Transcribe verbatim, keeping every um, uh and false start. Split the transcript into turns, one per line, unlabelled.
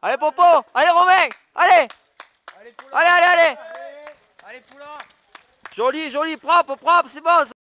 Allez, Popo. Allez, Romain. Allez. Allez, allez, allez. Allez, Poulain. Joli, joli, propre, propre, c'est bon.